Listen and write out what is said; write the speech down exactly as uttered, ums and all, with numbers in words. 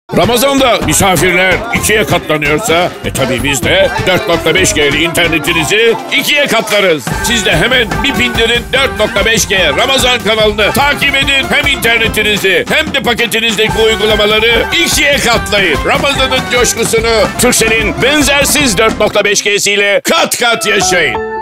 Ramazan'da misafirler ikiye katlanıyorsa, e tabi biz de dört nokta beş G'li internetinizi ikiye katlarız. Siz de hemen bir bindirin dört nokta beş G Ramazan kanalını takip edin. Hem internetinizi hem de paketinizdeki uygulamaları ikiye katlayın. Ramazan'ın coşkusunu Turkcell'in benzersiz dört nokta beş G'siyle kat kat yaşayın.